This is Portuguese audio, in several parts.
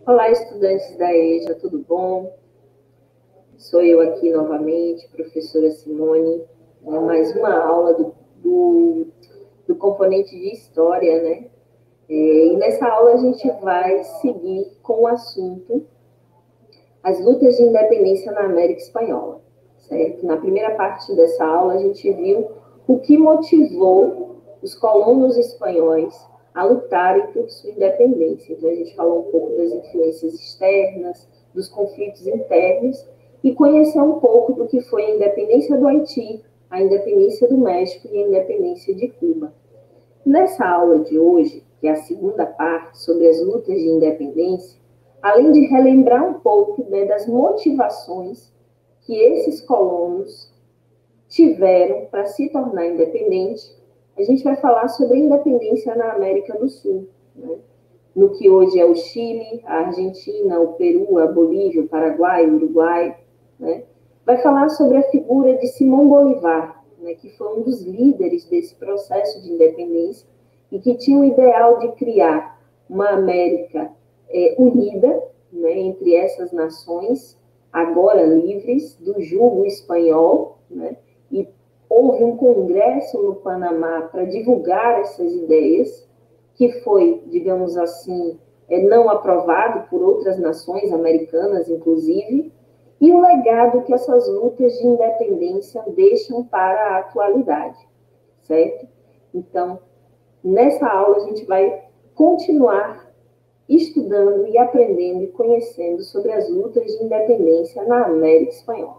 Olá, estudantes da EJA, tudo bom? Sou eu aqui novamente, professora Simone, mais uma aula do componente de História, né? E nessa aula a gente vai seguir com o assunto as lutas de independência na América Espanhola, certo? Na primeira parte dessa aula a gente viu o que motivou os colonos espanhóis a lutarem por sua independência. Então, a gente falou um pouco das influências externas, dos conflitos internos, e conheceu um pouco do que foi a independência do Haiti, a independência do México e a independência de Cuba. Nessa aula de hoje, que é a segunda parte sobre as lutas de independência, além de relembrar um pouco, né, das motivações que esses colonos tiveram para se tornar independente, a gente vai falar sobre a independência na América do Sul, né? No que hoje é o Chile, a Argentina, o Peru, a Bolívia, o Paraguai, o Uruguai, né? Vai falar sobre a figura de Simão Bolívar, né, que foi um dos líderes desse processo de independência e que tinha o ideal de criar uma América unida, né, entre essas nações, agora livres do jugo espanhol, né? E houve um congresso no Panamá para divulgar essas ideias, que foi, digamos assim, não aprovado por outras nações americanas, inclusive, e o legado que essas lutas de independência deixam para a atualidade, certo? Então, nessa aula a gente vai continuar estudando e aprendendo e conhecendo sobre as lutas de independência na América Espanhola.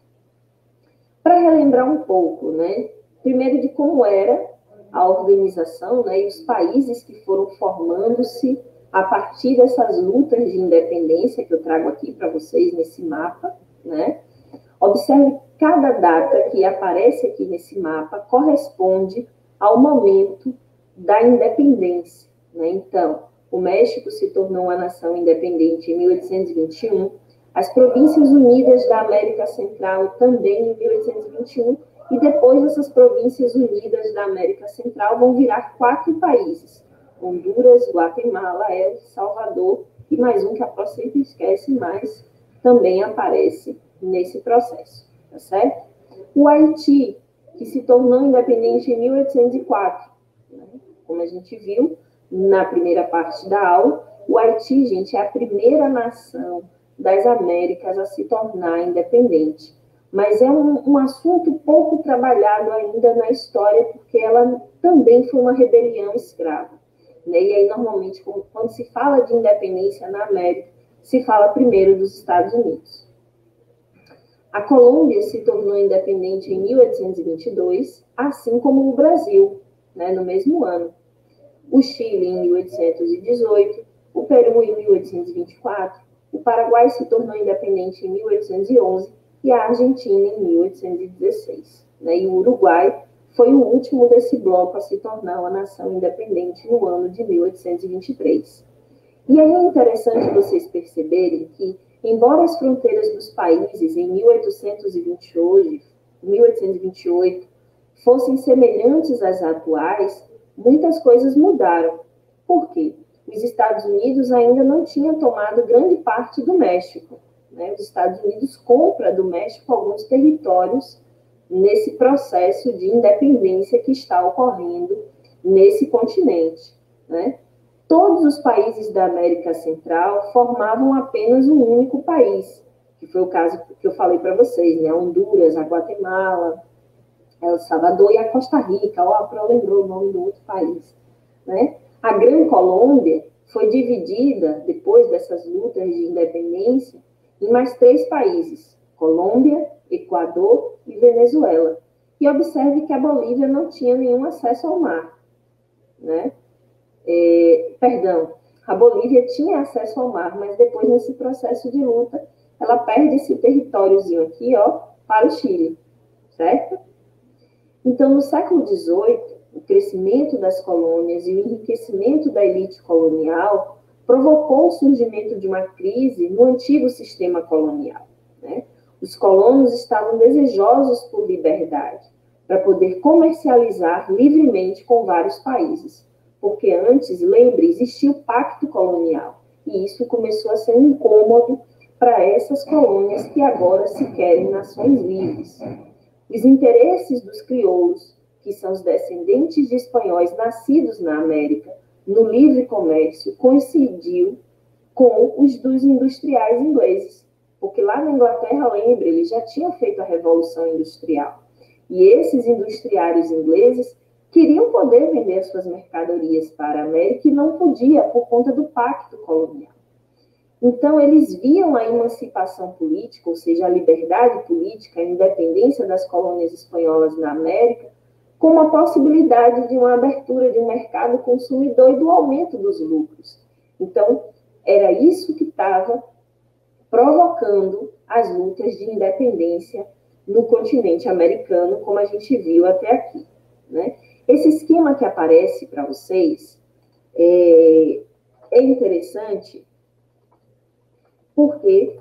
Para relembrar um pouco, né, primeiro de como era a organização, né, e os países que foram formando-se a partir dessas lutas de independência que eu trago aqui para vocês nesse mapa, né? Observe cada data que aparece aqui nesse mapa corresponde ao momento da independência, né? Então, o México se tornou uma nação independente em 1821, as Províncias Unidas da América Central também em 1821, e depois essas Províncias Unidas da América Central vão virar 4 países: Honduras, Guatemala, El Salvador e mais um que a Pró sempre esquece, mas também aparece nesse processo, tá certo? O Haiti, que se tornou independente em 1804, né? Como a gente viu na primeira parte da aula, o Haiti, gente, é a primeira nação das Américas a se tornar independente. Mas é um assunto pouco trabalhado ainda na história, porque ela também foi uma rebelião escrava, né? E aí, normalmente, quando se fala de independência na América, se fala primeiro dos Estados Unidos. A Colômbia se tornou independente em 1822, assim como o Brasil, né, no mesmo ano. O Chile em 1818, o Peru em 1824, o Paraguai se tornou independente em 1811 e a Argentina em 1816. Né? E o Uruguai foi o último desse bloco a se tornar uma nação independente no ano de 1823. E aí é interessante vocês perceberem que, embora as fronteiras dos países em 1828 fossem semelhantes às atuais, muitas coisas mudaram. Por quê? Os Estados Unidos ainda não tinham tomado grande parte do México, né? Os Estados Unidos compram do México alguns territórios nesse processo de independência que está ocorrendo nesse continente, né? Todos os países da América Central formavam apenas um único país, que foi o caso que eu falei para vocês, né? Honduras, a Guatemala, El Salvador e a Costa Rica. Ó, a Pro lembrou o nome do outro país, né? A Gran Colômbia foi dividida, depois dessas lutas de independência, em mais 3 países: Colômbia, Equador e Venezuela. E observe que a Bolívia não tinha nenhum acesso ao mar, né? A Bolívia tinha acesso ao mar, mas depois, nesse processo de luta, ela perde esse territóriozinho aqui, ó, para o Chile, certo? Então, no século XVIII, o crescimento das colônias e o enriquecimento da elite colonial provocou o surgimento de uma crise no antigo sistema colonial, né? Os colonos estavam desejosos por liberdade, para poder comercializar livremente com vários países, porque antes, lembre, existia o pacto colonial, e isso começou a ser um incômodo para essas colônias que agora se querem nações livres. Os interesses dos crioulos, que são os descendentes de espanhóis nascidos na América, no livre comércio, coincidiu com os dos industriais ingleses, porque lá na Inglaterra, lembre, eles já tinham feito a Revolução Industrial. E esses industriários ingleses queriam poder vender suas mercadorias para a América e não podia por conta do pacto colonial. Então, eles viam a emancipação política, ou seja, a liberdade política, a independência das colônias espanholas na América, como a possibilidade de uma abertura de um mercado consumidor e do aumento dos lucros. Então, era isso que estava provocando as lutas de independência no continente americano, como a gente viu até aqui, né? Esse esquema que aparece para vocês é interessante porque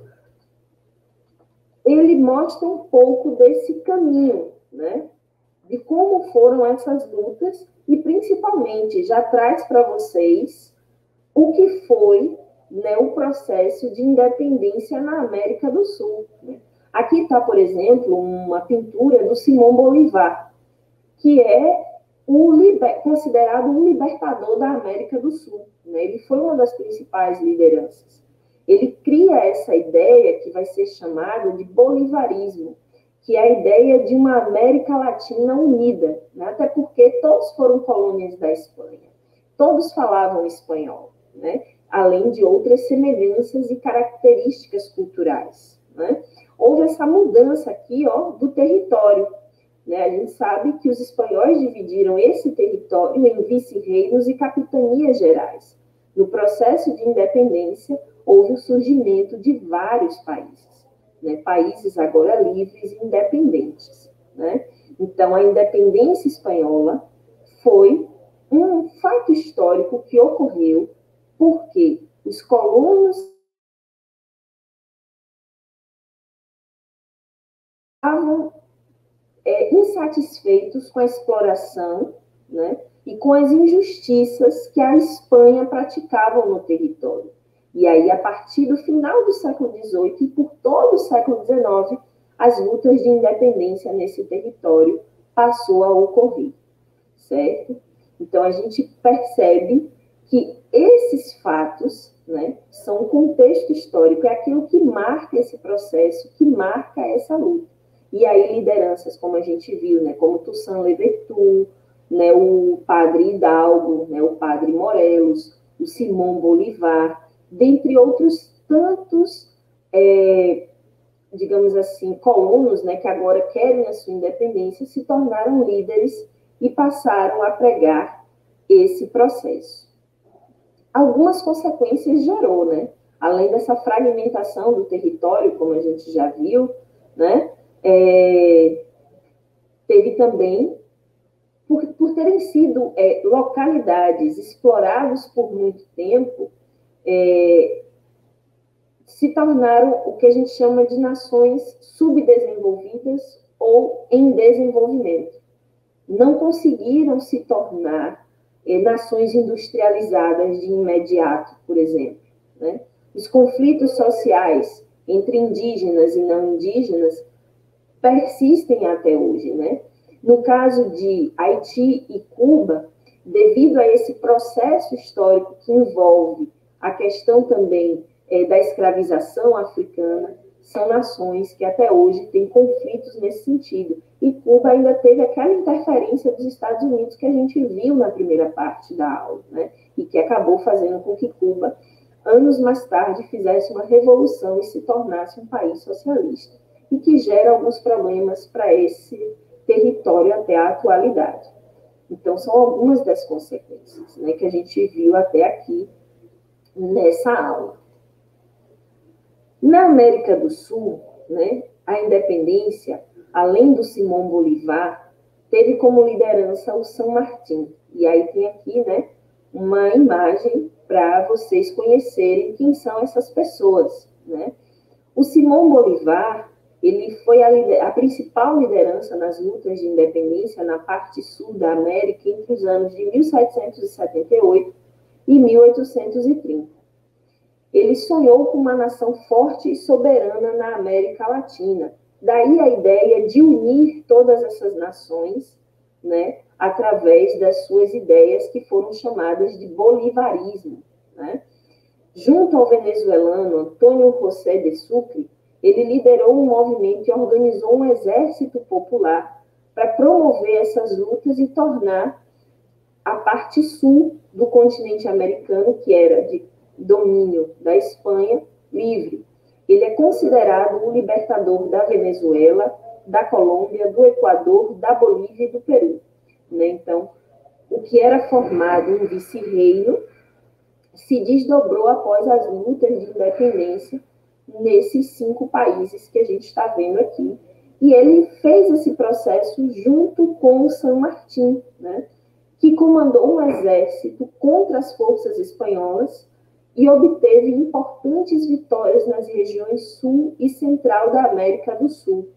ele mostra um pouco desse caminho, né? De como foram essas lutas e, principalmente, já traz para vocês o que foi, né, o processo de independência na América do Sul. Né? Aqui está, por exemplo, uma pintura do Simão Bolívar, que é considerado um libertador da América do Sul. Né? Ele foi uma das principais lideranças. Ele cria essa ideia que vai ser chamada de bolivarismo, que é a ideia de uma América Latina unida, né? Até porque todos foram colônias da Espanha, todos falavam espanhol, né? Além de outras semelhanças e características culturais. Né? Houve essa mudança aqui, ó, do território. Né? A gente sabe que os espanhóis dividiram esse território em vice-reinos e capitanias gerais. No processo de independência, houve o surgimento de vários países, né? Países agora livres e independentes. Né? Então, a independência espanhola foi um fato histórico que ocorreu porque os colonos estavam insatisfeitos com a exploração, né, e com as injustiças que a Espanha praticava no território. E aí, a partir do final do século XVIII e por todo o século XIX, as lutas de independência nesse território passou a ocorrer, certo? Então, a gente percebe que esses fatos, né, são um contexto histórico, é aquilo que marca esse processo, que marca essa luta. E aí lideranças, como a gente viu, né, como Toussaint Louverture, né, o padre Hidalgo, né, o padre Morelos, o Simão Bolívar, dentre outros tantos, digamos assim, colonos, né, que agora querem a sua independência, se tornaram líderes e passaram a pregar esse processo. Algumas consequências gerou, né? Além dessa fragmentação do território, como a gente já viu, né? Teve também, por terem sido localidades exploradas por muito tempo, se tornaram o que a gente chama de nações subdesenvolvidas ou em desenvolvimento. Não conseguiram se tornar nações industrializadas de imediato, por exemplo. Né? Os conflitos sociais entre indígenas e não indígenas persistem até hoje. Né? No caso de Haiti e Cuba, devido a esse processo histórico que envolve a questão também da escravização africana, são nações que até hoje têm conflitos nesse sentido. E Cuba ainda teve aquela interferência dos Estados Unidos que a gente viu na primeira parte da aula, né? E que acabou fazendo com que Cuba, anos mais tarde, fizesse uma revolução e se tornasse um país socialista, e que gera alguns problemas para esse território até a atualidade. Então, são algumas das consequências, né, que a gente viu até aqui nessa aula. Na América do Sul, né, a independência, além do Simão Bolívar, teve como liderança o San Martín. E aí tem aqui, né, uma imagem para vocês conhecerem quem são essas pessoas. Né? O Simão Bolívar, ele foi a principal liderança nas lutas de independência na parte sul da América entre os anos de 1778 e 1830. ele sonhou com uma nação forte e soberana na América Latina. Daí a ideia de unir todas essas nações, né, através das suas ideias que foram chamadas de bolivarismo, né? Junto ao venezuelano Antônio José de Sucre, ele liderou um movimento e organizou um exército popular para promover essas lutas e tornar a parte sul do continente americano, que era de domínio da Espanha, livre. Ele é considerado o libertador da Venezuela, da Colômbia, do Equador, da Bolívia e do Peru. Né? Então, o que era formado um vice-reino se desdobrou após as lutas de independência nesses 5 países que a gente está vendo aqui. E ele fez esse processo junto com o San Martín, né, que comandou um exército contra as forças espanholas e obteve importantes vitórias nas regiões sul e central da América do Sul.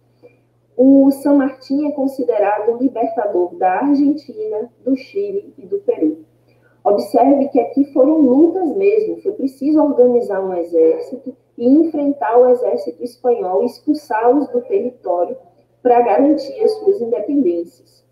O San Martín é considerado o libertador da Argentina, do Chile e do Peru. Observe que aqui foram lutas mesmo, foi preciso organizar um exército e enfrentar o exército espanhol e expulsá-los do território para garantir as suas independências.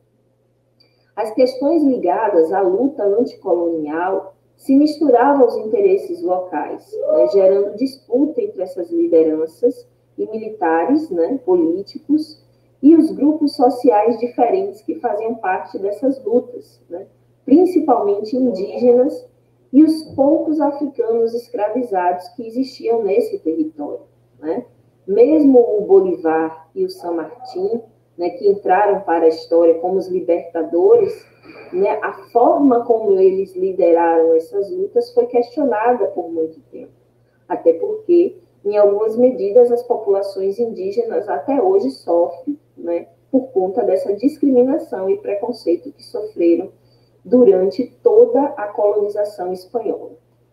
As questões ligadas à luta anticolonial se misturavam aos interesses locais, né, gerando disputa entre essas lideranças e militares, né, políticos, e os grupos sociais diferentes que faziam parte dessas lutas, né, principalmente indígenas e os poucos africanos escravizados que existiam nesse território, né? Mesmo o Bolívar e o San Martín, né, que entraram para a história como os libertadores, né, a forma como eles lideraram essas lutas foi questionada por muito tempo, até porque, em algumas medidas, as populações indígenas até hoje sofrem, né, por conta dessa discriminação e preconceito que sofreram durante toda a colonização espanhola.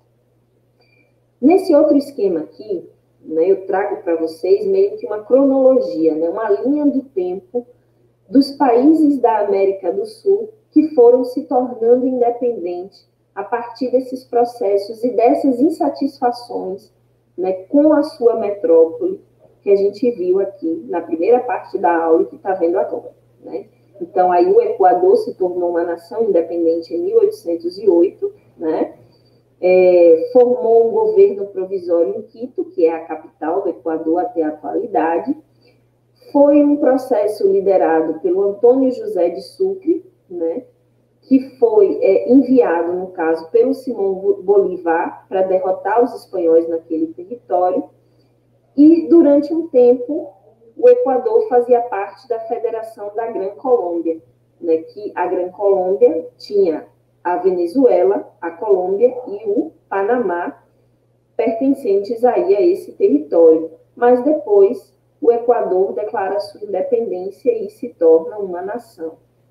Nesse outro esquema aqui, né, eu trago para vocês meio que uma cronologia, né, uma linha do tempo dos países da América do Sul que foram se tornando independentes a partir desses processos e dessas insatisfações, né, com a sua metrópole, que a gente viu aqui na primeira parte da aula e que está vendo agora, né? Então, aí o Equador se tornou uma nação independente em 1808, né? Formou um governo provisório em Quito, que é a capital do Equador até a atualidade. Foi um processo liderado pelo Antônio José de Sucre, né? Que foi enviado, no caso, pelo Simão Bolívar para derrotar os espanhóis naquele território. E, durante um tempo, o Equador fazia parte da Federação da Gran Colômbia, né, que a Gran Colômbia tinha a Venezuela, a Colômbia e o Panamá pertencentes aí a esse território. Mas depois o Equador declara sua independência e se torna uma nação.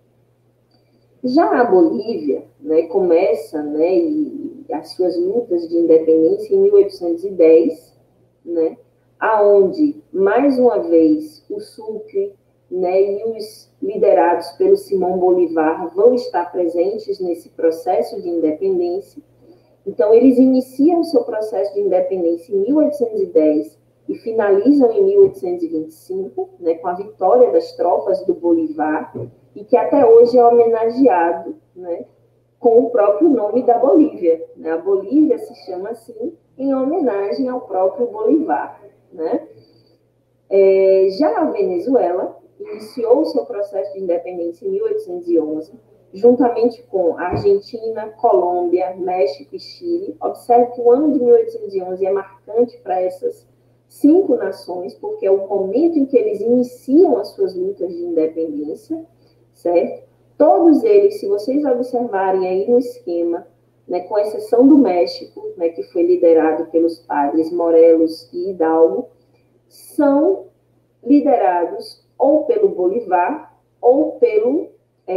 Já a Bolívia, né, começa, né, as suas lutas de independência em 1810, né, aonde, mais uma vez, o Sucre, né, e os liderados pelo Simão Bolívar vão estar presentes nesse processo de independência. Então, eles iniciam o seu processo de independência em 1810 e finalizam em 1825, né, com a vitória das tropas do Bolívar, e que até hoje é homenageado, né, com o próprio nome da Bolívia, né? A Bolívia se chama assim em homenagem ao próprio Bolívar, né? Já a Venezuela iniciou o seu processo de independência em 1811, juntamente com Argentina, Colômbia, México e Chile. Observe que o ano de 1811 é marcante para essas 5 nações, porque é o momento em que eles iniciam as suas lutas de independência, certo? Todos eles, se vocês observarem aí no esquema, né, com exceção do México, né, que foi liderado pelos padres Morelos e Hidalgo, são liderados ou pelo Bolívar ou pelo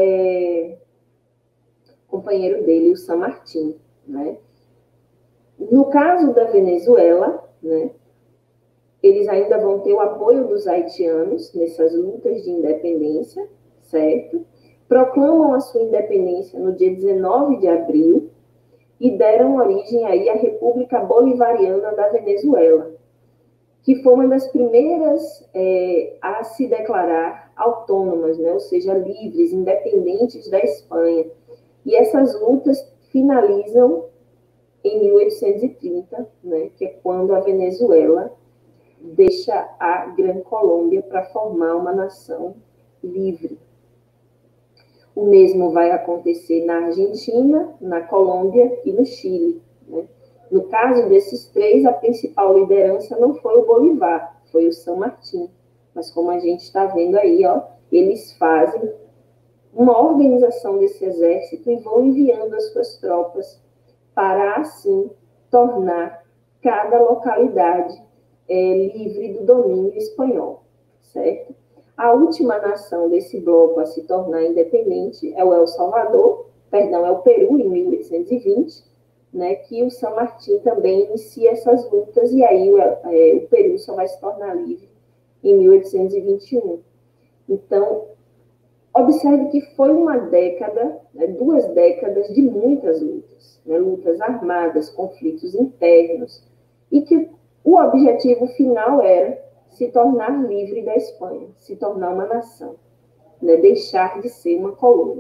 companheiro dele, o San Martín, né? No caso da Venezuela, né, eles ainda vão ter o apoio dos haitianos nessas lutas de independência, certo? Proclamam a sua independência no dia 19 de abril, e deram origem aí à República Bolivariana da Venezuela, que foi uma das primeiras a se declarar autônomas, né? Ou seja, livres, independentes da Espanha. E essas lutas finalizam em 1830, né? Que é quando a Venezuela deixa a Gran Colômbia para formar uma nação livre. O mesmo vai acontecer na Argentina, na Colômbia e no Chile, né? No caso desses três, a principal liderança não foi o Bolívar, foi o San Martín. Mas como a gente está vendo aí, ó, eles fazem uma organização desse exército e vão enviando as suas tropas para, assim, tornar cada localidade livre do domínio espanhol, certo? A última nação desse bloco a se tornar independente é o é o Peru, em 1820, né, que o San Martín também inicia essas lutas, e aí o Peru só vai se tornar livre em 1821. Então, observe que foi uma década, né, 2 décadas de muitas lutas, né, lutas armadas, conflitos internos, e que o objetivo final era se tornar livre da Espanha, se tornar uma nação, né, deixar de ser uma colônia.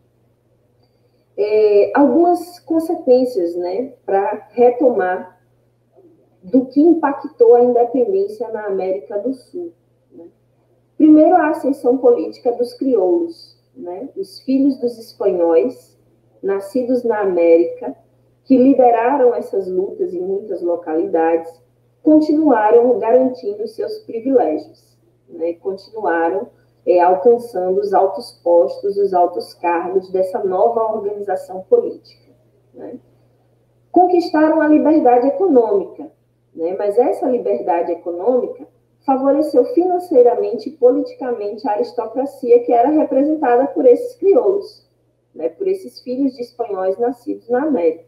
Algumas consequências, né, para retomar do que impactou a independência na América do Sul. Né? Primeiro, a ascensão política dos crioulos, né, os filhos dos espanhóis, nascidos na América, que lideraram essas lutas em muitas localidades, continuaram garantindo seus privilégios, né, continuaram alcançando os altos postos, os altos cargos dessa nova organização política. Né? Conquistaram a liberdade econômica, né? Mas essa liberdade econômica favoreceu financeiramente e politicamente a aristocracia que era representada por esses crioulos, né? Por esses filhos de espanhóis nascidos na América.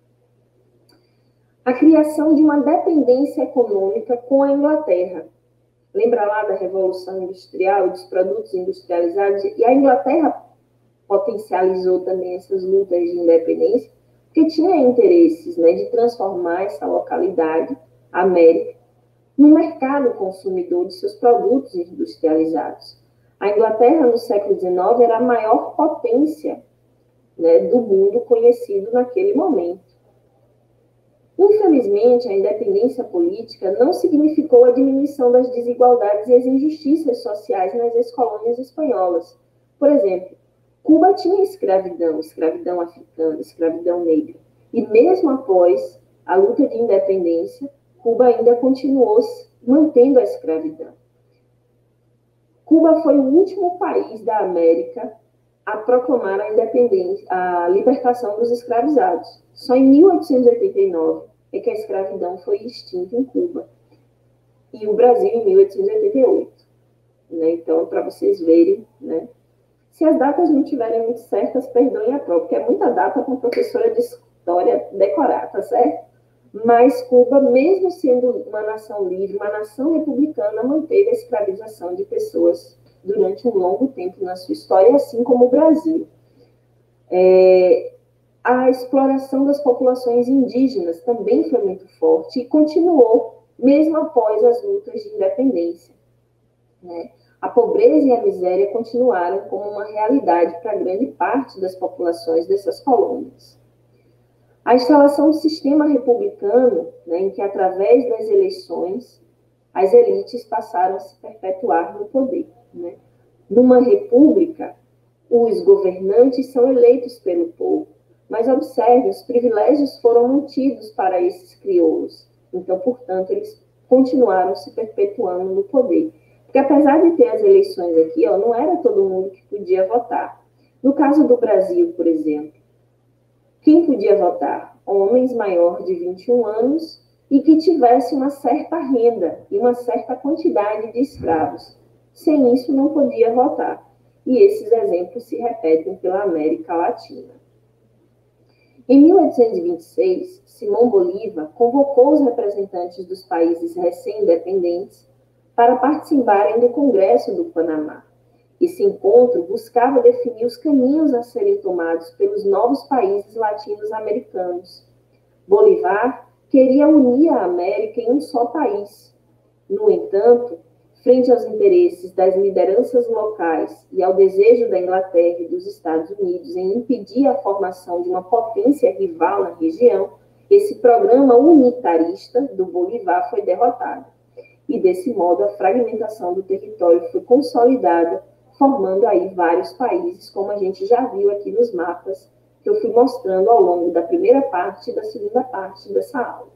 A criação de uma dependência econômica com a Inglaterra. Lembra lá da Revolução Industrial, dos produtos industrializados? E a Inglaterra potencializou também essas lutas de independência, porque tinha interesses, né, de transformar essa localidade, a América, no mercado consumidor de seus produtos industrializados. A Inglaterra, no século XIX, era a maior potência, né, do mundo conhecido naquele momento. Infelizmente, a independência política não significou a diminuição das desigualdades e as injustiças sociais nas ex-colônias espanholas. Por exemplo, Cuba tinha escravidão, escravidão africana, escravidão negra. E mesmo após a luta de independência, Cuba ainda continuou mantendo a escravidão. Cuba foi o último país da América a proclamar a independência, a libertação dos escravizados. Só em 1889 é que a escravidão foi extinta em Cuba. E o Brasil em 1888. Né? Então, para vocês verem, né? Se as datas não estiverem muito certas, perdoem a prova, porque é muita data para uma professora de história decorar, tá certo? Mas Cuba, mesmo sendo uma nação livre, uma nação republicana, manteve a escravização de pessoas durante um longo tempo na sua história, assim como o Brasil. A exploração das populações indígenas também foi muito forte e continuou, mesmo após as lutas de independência. Né? A pobreza e a miséria continuaram como uma realidade para grande parte das populações dessas colônias. A instalação do sistema republicano, né, em que, através das eleições, as elites passaram a se perpetuar no poder. Né? Numa república, os governantes são eleitos pelo povo, mas observe, os privilégios foram mantidos para esses crioulos. Então, portanto, eles continuaram se perpetuando no poder. Porque apesar de ter as eleições aqui, ó, não era todo mundo que podia votar. No caso do Brasil, por exemplo, quem podia votar? Homens maiores de 21 anos e que tivesse uma certa renda e uma certa quantidade de escravos. Sem isso, não podia votar. E esses exemplos se repetem pela América Latina. Em 1826, Simão Bolívar convocou os representantes dos países recém-independentes para participarem do Congresso do Panamá. Esse encontro buscava definir os caminhos a serem tomados pelos novos países latinos-americanos. Bolívar queria unir a América em um só país. No entanto, frente aos interesses das lideranças locais e ao desejo da Inglaterra e dos Estados Unidos em impedir a formação de uma potência rival na região, esse programa unitarista do Bolívar foi derrotado. E, desse modo, a fragmentação do território foi consolidada, formando aí vários países, como a gente já viu aqui nos mapas que eu fui mostrando ao longo da primeira parte e da segunda parte dessa aula.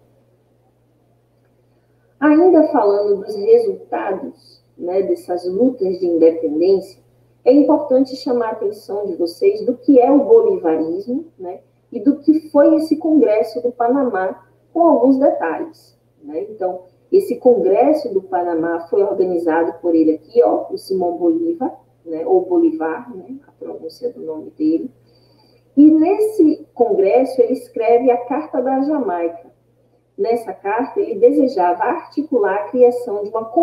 Ainda falando dos resultados, né, dessas lutas de independência, é importante chamar a atenção de vocês do que é o bolivarismo, né, e do que foi esse Congresso do Panamá, com alguns detalhes, né? Então, esse Congresso do Panamá foi organizado por ele aqui, ó, o Simão Bolívar, né, ou Bolivar, né, a pronúncia do nome dele. E nesse congresso ele escreve a Carta da Jamaica. Nessa carta ele desejava articular a criação de uma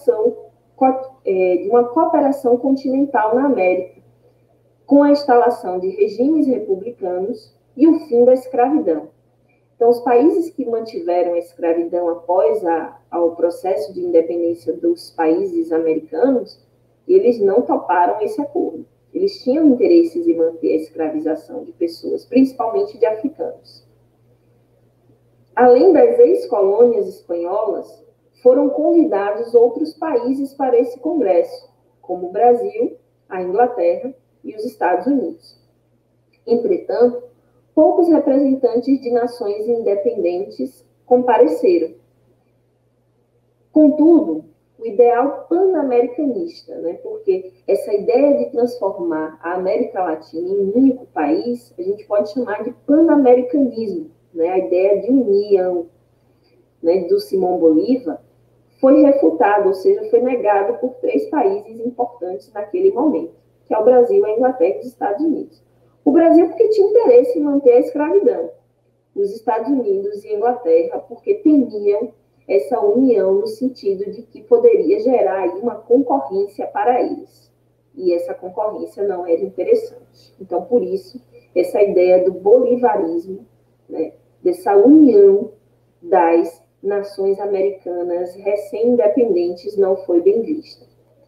cooperação continental na América, com a instalação de regimes republicanos e o fim da escravidão. Então, os países que mantiveram a escravidão após o processo de independência dos países americanos, eles não toparam esse acordo. Eles tinham interesses em manter a escravização de pessoas, principalmente de africanos. Além das ex-colônias espanholas, foram convidados outros países para esse congresso, como o Brasil, a Inglaterra e os Estados Unidos. Entretanto, poucos representantes de nações independentes compareceram. Contudo, o ideal panamericanista, né, porque essa ideia de transformar a América Latina em um único país, a gente pode chamar de panamericanismo, né, a ideia de união, né, do Simão Bolívar, foi refutado, ou seja, foi negado por 3 países importantes naquele momento, que é o Brasil, a Inglaterra e os Estados Unidos. O Brasil porque tinha interesse em manter a escravidão. Os Estados Unidos e a Inglaterra porque temiam essa união no sentido de que poderia gerar aí uma concorrência para eles. E essa concorrência não era interessante. Então, por isso, essa ideia do bolivarismo, né, dessa união das nações americanas recém-independentes não foi bem vista.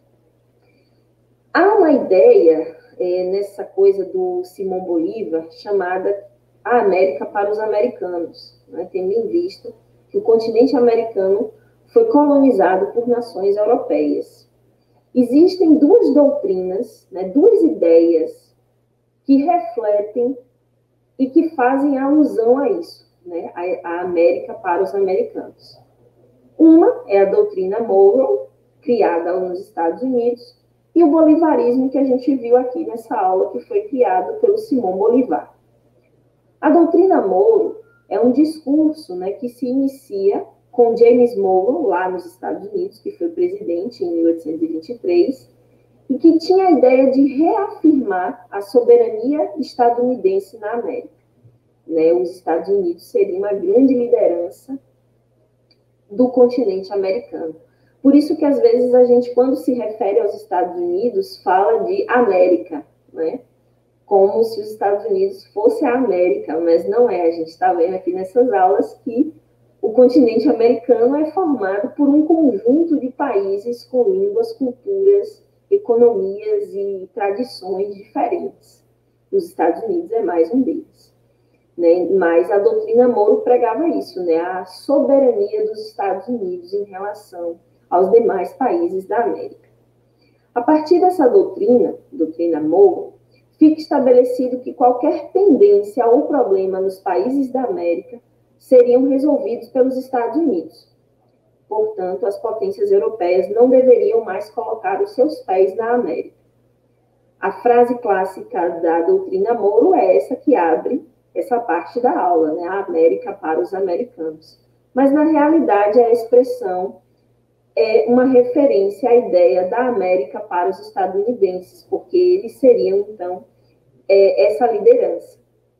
Há uma ideia nessa coisa do Simão Bolívar chamada a América para os americanos, né, tendo em vista que o continente americano foi colonizado por nações europeias. Existem 2 doutrinas, né, 2 ideias que refletem e que fazem alusão a isso, né, a América para os americanos. Uma é a doutrina Monroe, criada nos Estados Unidos, e o bolivarismo que a gente viu aqui nessa aula, que foi criado pelo Simão Bolívar. A doutrina Monroe é um discurso, né, que se inicia com James Monroe, lá nos Estados Unidos, que foi presidente em 1823, e que tinha a ideia de reafirmar a soberania estadunidense na América. Né, os Estados Unidos seriam uma grande liderança do continente americano. Por isso que, às vezes, a gente, quando se refere aos Estados Unidos, fala de América, né? Como se os Estados Unidos fosse a América, mas não é. A gente está vendo aqui nessas aulas que o continente americano é formado por um conjunto de países com línguas, culturas, economias e tradições diferentes. Os Estados Unidos é mais um deles. Né? Mas a doutrina Monroe pregava isso, né? A soberania dos Estados Unidos em relação aos demais países da América. A partir dessa doutrina Monroe, fica estabelecido que qualquer pendência ou problema nos países da América seriam resolvidos pelos Estados Unidos. Portanto, as potências europeias não deveriam mais colocar os seus pés na América. A frase clássica da doutrina Monroe é essa que abre essa parte da aula, né? A América para os americanos. Mas, na realidade, a expressão é uma referência à ideia da América para os estadunidenses, porque eles seriam, então, essa liderança.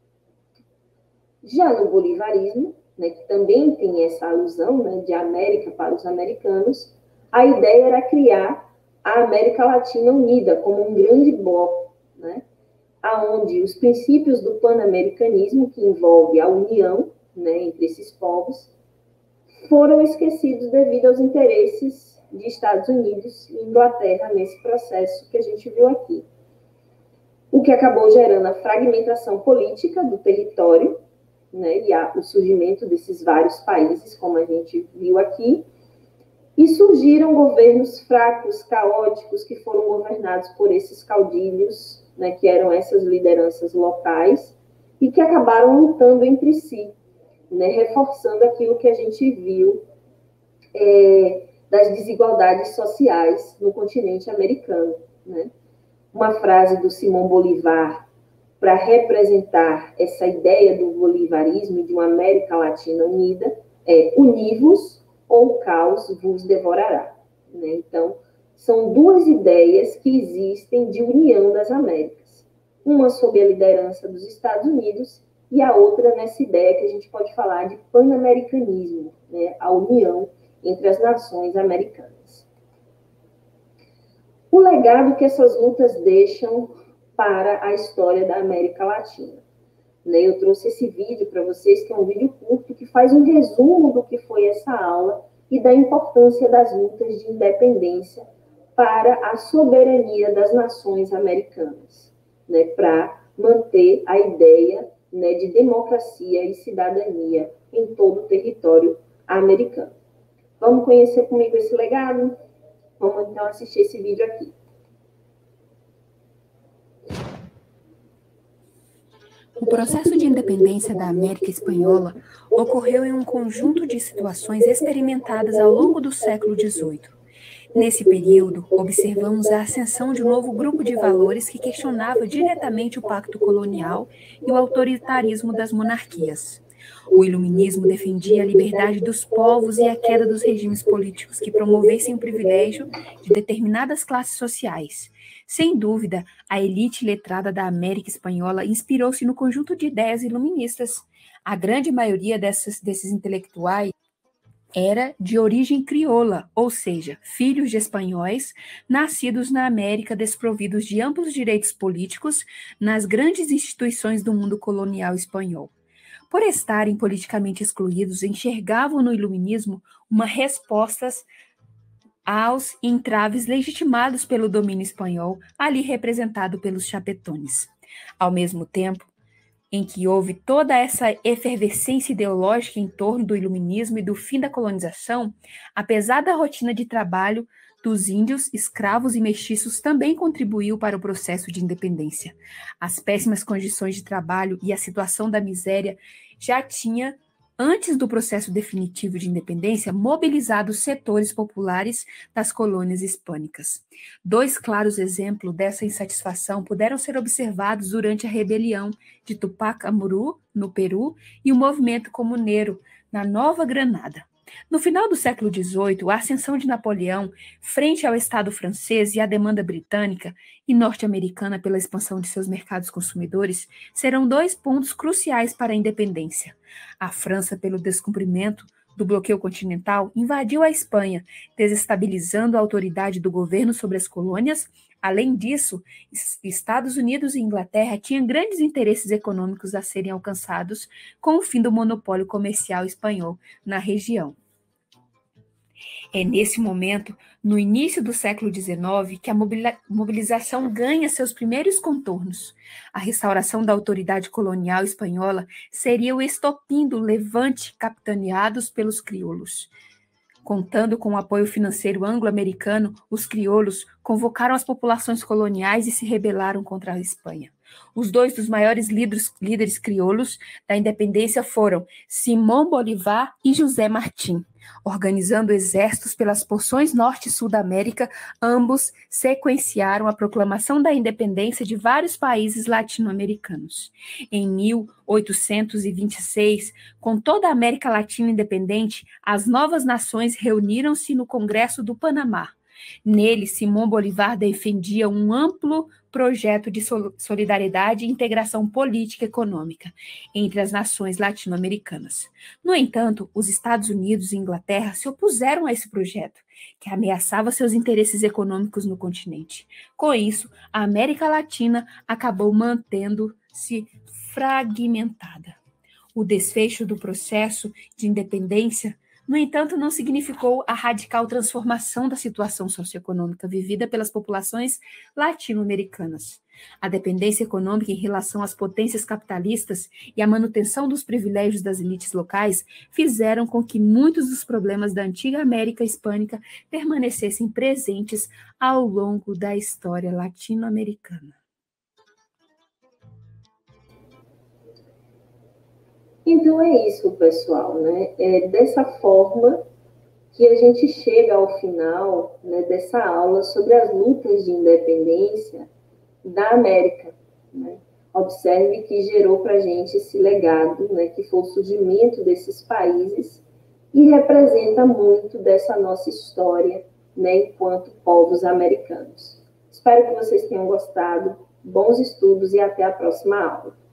Já no bolivarismo, né, que também tem essa alusão, né, de América para os americanos, a ideia era criar a América Latina unida como um grande bloco, né, aonde os princípios do pan-americanismo, que envolve a união, né, entre esses povos, foram esquecidos devido aos interesses de Estados Unidos e Inglaterra nesse processo que a gente viu aqui. O que acabou gerando a fragmentação política do território, né, e o surgimento desses vários países, como a gente viu aqui, e surgiram governos fracos, caóticos, que foram governados por esses caudilhos, né, que eram essas lideranças locais, e que acabaram lutando entre si, né, reforçando aquilo que a gente viu das desigualdades sociais no continente americano. Né? Uma frase do Simão Bolivar para representar essa ideia do bolivarismo e de uma América Latina unida é: univos ou o caos vos devorará. Né? Então, são duas ideias que existem de união das Américas. Uma sob a liderança dos Estados Unidos e a outra nessa ideia que a gente pode falar de pan-americanismo, né? A união entre as nações americanas. O legado que essas lutas deixam para a história da América Latina. Eu trouxe esse vídeo para vocês, que é um vídeo curto, que faz um resumo do que foi essa aula e da importância das lutas de independência para a soberania das nações americanas, né, para manter a ideia, né, de democracia e cidadania em todo o território americano. Vamos conhecer comigo esse legado? Vamos então assistir esse vídeo aqui. O processo de independência da América Espanhola ocorreu em um conjunto de situações experimentadas ao longo do século XVIII. Nesse período, observamos a ascensão de um novo grupo de valores que questionava diretamente o pacto colonial e o autoritarismo das monarquias. O iluminismo defendia a liberdade dos povos e a queda dos regimes políticos que promovessem o privilégio de determinadas classes sociais. Sem dúvida, a elite letrada da América Espanhola inspirou-se no conjunto de ideias iluministas. A grande maioria desses intelectuais era de origem crioula, ou seja, filhos de espanhóis nascidos na América, desprovidos de amplos direitos políticos nas grandes instituições do mundo colonial espanhol. Por estarem politicamente excluídos, enxergavam no iluminismo uma resposta aos entraves legitimados pelo domínio espanhol, ali representado pelos chapetones. Ao mesmo tempo em que houve toda essa efervescência ideológica em torno do iluminismo e do fim da colonização, apesar da rotina de trabalho dos índios, escravos e mestiços também contribuiu para o processo de independência. As péssimas condições de trabalho e a situação da miséria já tinha, antes do processo definitivo de independência, mobilizado os setores populares das colônias hispânicas. Dois claros exemplos dessa insatisfação puderam ser observados durante a rebelião de Tupac Amaru, no Peru, e o movimento comuneiro, na Nova Granada. No final do século XVIII, a ascensão de Napoleão, frente ao Estado francês e à demanda britânica e norte-americana pela expansão de seus mercados consumidores, serão dois pontos cruciais para a independência. A França, pelo descumprimento do bloqueio continental, invadiu a Espanha, desestabilizando a autoridade do governo sobre as colônias. Além disso, Estados Unidos e Inglaterra tinham grandes interesses econômicos a serem alcançados com o fim do monopólio comercial espanhol na região. É nesse momento, no início do século XIX, que a mobilização ganha seus primeiros contornos. A restauração da autoridade colonial espanhola seria o estopim do levante capitaneados pelos crioulos. Contando com o apoio financeiro anglo-americano, os crioulos convocaram as populações coloniais e se rebelaram contra a Espanha. Os dois dos maiores líderes crioulos da independência foram Simón Bolívar e José Martí. Organizando exércitos pelas porções norte e sul da América, ambos sequenciaram a proclamação da independência de vários países latino-americanos. Em 1826, com toda a América Latina independente, as novas nações reuniram-se no Congresso do Panamá. Nele, Simão Bolívar defendia um amplo projeto de solidariedade e integração política e econômica entre as nações latino-americanas. No entanto, os Estados Unidos e Inglaterra se opuseram a esse projeto, que ameaçava seus interesses econômicos no continente. Com isso, a América Latina acabou mantendo-se fragmentada. O desfecho do processo de independência, no entanto, não significou a radical transformação da situação socioeconômica vivida pelas populações latino-americanas. A dependência econômica em relação às potências capitalistas e a manutenção dos privilégios das elites locais fizeram com que muitos dos problemas da antiga América Hispânica permanecessem presentes ao longo da história latino-americana. Então é isso, pessoal, né? É dessa forma que a gente chega ao final, né, dessa aula sobre as lutas de independência da América, né? Observe que gerou para a gente esse legado, né, que foi o surgimento desses países e representa muito dessa nossa história, né, enquanto povos americanos. Espero que vocês tenham gostado. Bons estudos e até a próxima aula.